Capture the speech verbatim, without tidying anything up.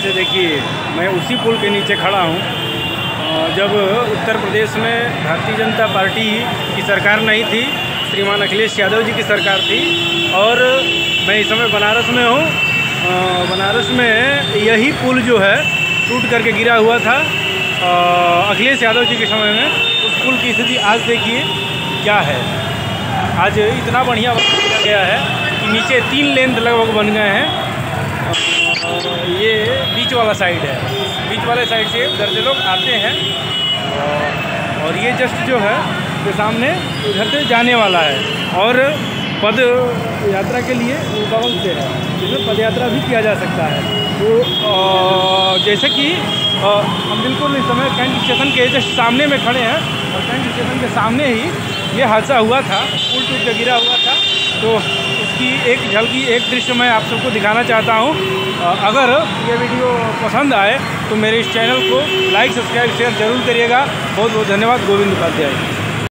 से देखिए मैं उसी पुल के नीचे खड़ा हूँ जब उत्तर प्रदेश में भारतीय जनता पार्टी की सरकार नहीं थी, श्रीमान अखिलेश यादव जी की सरकार थी। और मैं इस समय बनारस में हूँ। बनारस में यही पुल जो है टूट करके गिरा हुआ था अखिलेश यादव जी के समय में। उस पुल की स्थिति आज देखिए क्या है। आज इतना बढ़िया बना गया है कि नीचे तीन लेन लगभग बन गए हैं। ये बीच वाला साइड है, बीच वाले साइड से उधर से लोग आते हैं और ये जस्ट जो है के सामने उधर से जाने वाला है। और पद यात्रा के लिए बगल से है, जिसमें पद यात्रा भी किया जा सकता है। तो जैसे कि हम बिल्कुल इस समय कैंट स्टेशन के जस्ट सामने में खड़े हैं और कैंट स्टेशन के सामने ही ये हादसा हुआ था, पुल टूट के गिरा हुआ था। तो उसकी एक झलकी, एक दृश्य मैं आप सबको दिखाना चाहता हूँ। अगर ये वीडियो पसंद आए तो मेरे इस चैनल को लाइक, सब्सक्राइब, शेयर जरूर करिएगा। बहुत बहुत धन्यवाद। गोविंद उपाध्याय।